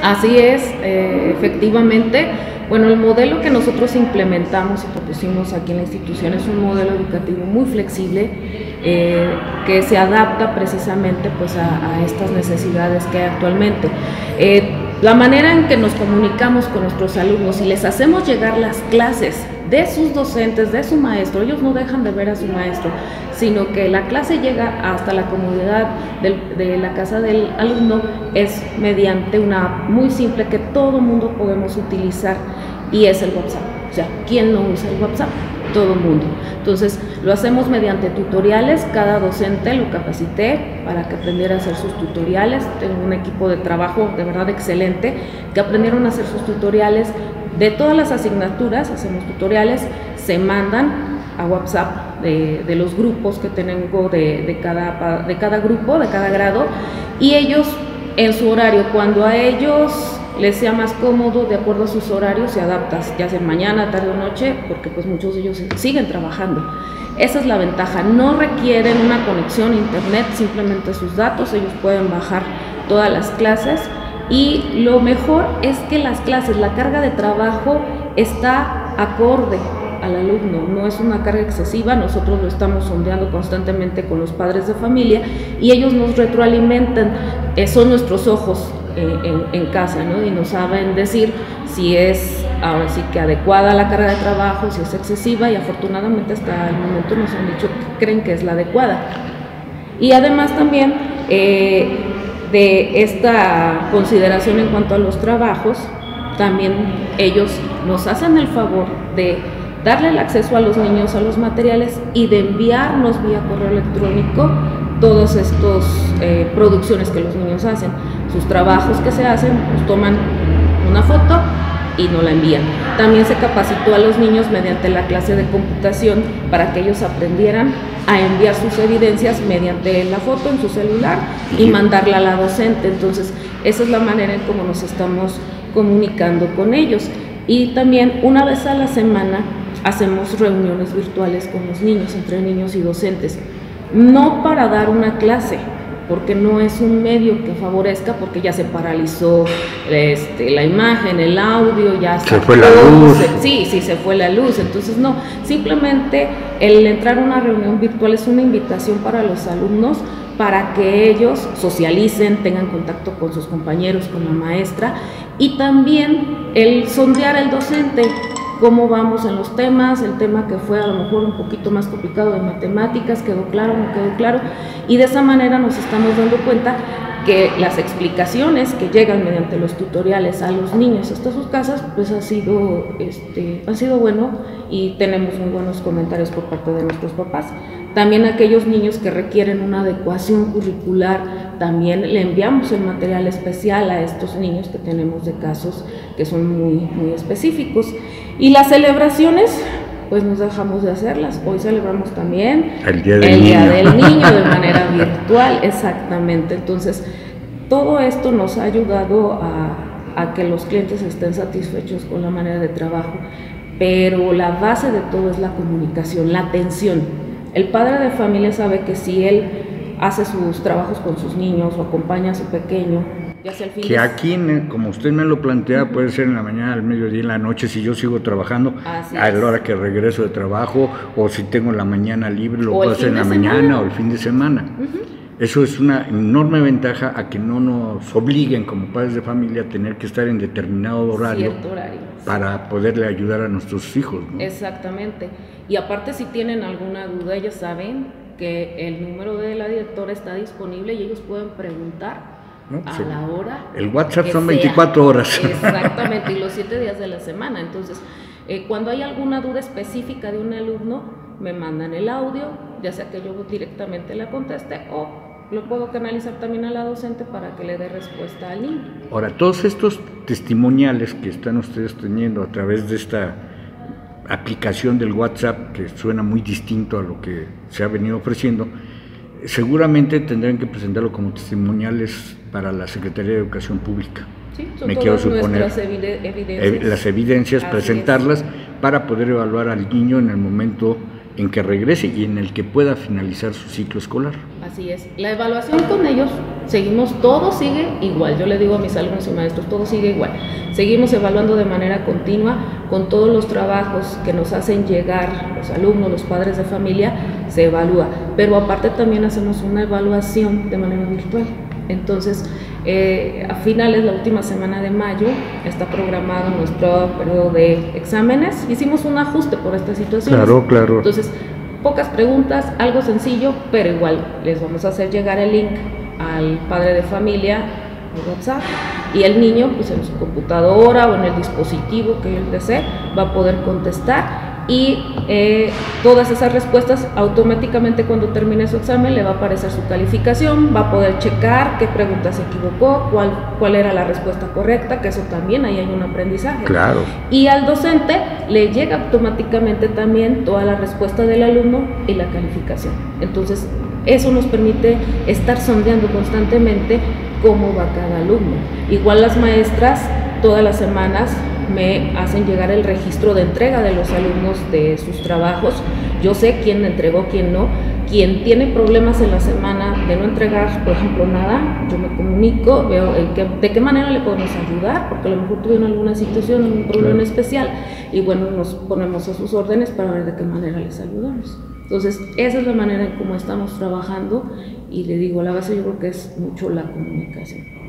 Así es, efectivamente. Bueno, el modelo que nosotros implementamos y propusimos aquí en la institución es un modelo educativo muy flexible, que se adapta precisamente pues a estas necesidades que hay actualmente. La manera en que nos comunicamos con nuestros alumnos y les hacemos llegar las clases de sus docentes, de su maestro, ellos no dejan de ver a su maestro, sino que la clase llega hasta la comodidad de la casa del alumno, es mediante una app muy simple que todo mundo podemos utilizar, y es el WhatsApp. O sea, ¿quién no usa el WhatsApp? Todo el mundo. Entonces, lo hacemos mediante tutoriales. Cada docente lo capacité para que aprendiera a hacer sus tutoriales. Tengo un equipo de trabajo de verdad excelente que aprendieron a hacer sus tutoriales de todas las asignaturas. Hacemos tutoriales, se mandan a WhatsApp de los grupos que tengo de cada grupo, de cada grado, y ellos en su horario, cuando a ellos les sea más cómodo, de acuerdo a sus horarios, se adaptan, ya sea mañana, tarde o noche, porque pues muchos de ellos siguen trabajando. Esa es la ventaja, no requieren una conexión a internet, simplemente sus datos, ellos pueden bajar todas las clases, y lo mejor es que las clases, la carga de trabajo está acorde al alumno, no es una carga excesiva. Nosotros lo estamos sondeando constantemente con los padres de familia y ellos nos retroalimentan, son nuestros ojos en casa, ¿no? Y nos saben decir si es ahora sí que adecuada la carga de trabajo, si es excesiva, y afortunadamente hasta el momento nos han dicho que creen que es la adecuada. Y además también de esta consideración en cuanto a los trabajos, también ellos nos hacen el favor de darle el acceso a los niños a los materiales y de enviarnos vía correo electrónico todas estas producciones que los niños hacen, sus trabajos que se hacen, pues toman una foto y nos la envían. También se capacitó a los niños mediante la clase de computación para que ellos aprendieran a enviar sus evidencias mediante la foto en su celular y mandarla a la docente. Entonces, esa es la manera en cómo nos estamos comunicando con ellos. Y también una vez a la semana hacemos reuniones virtuales con los niños, entre niños y docentes, no para dar una clase, porque no es un medio que favorezca, porque ya se paralizó la imagen, el audio, ya se fue la luz. Sí, se fue la luz. Entonces no, simplemente el entrar a una reunión virtual es una invitación para los alumnos para que ellos socialicen, tengan contacto con sus compañeros, con la maestra, y también el sondear al docente cómo vamos en los temas, el tema que fue a lo mejor un poquito más complicado de matemáticas, quedó claro, no quedó claro, y de esa manera nos estamos dando cuenta que las explicaciones que llegan mediante los tutoriales a los niños hasta sus casas, pues ha sido bueno, y tenemos muy buenos comentarios por parte de nuestros papás. También aquellos niños que requieren una adecuación curricular, también le enviamos el material especial a estos niños que tenemos de casos que son muy, muy específicos. Y las celebraciones, pues nos dejamos de hacerlas. Hoy celebramos también el Día del Niño de manera virtual, exactamente. Entonces, todo esto nos ha ayudado a que los clientes estén satisfechos con la manera de trabajo, pero la base de todo es la comunicación, la atención. El padre de familia sabe que si él hace sus trabajos con sus niños o acompaña a su pequeño, ya sea el fin que aquí, como usted me lo plantea, puede ser en la mañana, al mediodía, en la noche, si yo sigo trabajando, a la hora que regreso de trabajo, o si tengo la mañana libre, lo puedo hacer en la mañana o el fin de semana. Eso es una enorme ventaja a que no nos obliguen como padres de familia a tener que estar en determinado horario, para poderle ayudar a nuestros hijos, ¿no? Exactamente. Y aparte, si tienen alguna duda, ya saben que el número de la directora está disponible y ellos pueden preguntar, ¿no? A la hora. El WhatsApp son 24 horas. Exactamente, y los 7 días de la semana. Entonces, cuando hay alguna duda específica de un alumno, me mandan el audio, ya sea que yo directamente la conteste o lo puedo canalizar también a la docente para que le dé respuesta al niño. Ahora, todos estos testimoniales que están ustedes teniendo a través de esta aplicación del WhatsApp, que suena muy distinto a lo que se ha venido ofreciendo, seguramente tendrán que presentarlo como testimoniales para la Secretaría de Educación Pública. Sí, son todas nuestras evidencias. Las evidencias, presentarlas para poder evaluar al niño en el momento en que regrese y en el que pueda finalizar su ciclo escolar. Así es. La evaluación con ellos, seguimos, todo sigue igual. Yo le digo a mis alumnos y maestros, todo sigue igual. Seguimos evaluando de manera continua con todos los trabajos que nos hacen llegar los alumnos, los padres de familia, se evalúa. Pero aparte también hacemos una evaluación de manera virtual. Entonces, a finales, la última semana de mayo, está programado nuestro periodo de exámenes. Hicimos un ajuste por esta situación. Claro. Entonces, pocas preguntas, algo sencillo, pero igual les vamos a hacer llegar el link al padre de familia por WhatsApp, y el niño, pues en su computadora o en el dispositivo que él desee, va a poder contestar, y todas esas respuestas automáticamente, cuando termine su examen, le va a aparecer su calificación, va a poder checar qué pregunta se equivocó, cuál era la respuesta correcta, que eso también ahí hay un aprendizaje. Claro. Y al docente le llega automáticamente también toda la respuesta del alumno y la calificación. Entonces, eso nos permite estar sondeando constantemente cómo va cada alumno. Igual las maestras todas las semanas me hacen llegar el registro de entrega de los alumnos de sus trabajos. Yo sé quién entregó, quién no. Quien tiene problemas en la semana de no entregar, por ejemplo, nada, yo me comunico, veo de qué manera le podemos ayudar, porque a lo mejor tuvieron alguna situación, algún problema especial, y bueno, nos ponemos a sus órdenes para ver de qué manera les ayudamos. Entonces, esa es la manera en cómo estamos trabajando, y le digo, la base yo creo que es mucho la comunicación.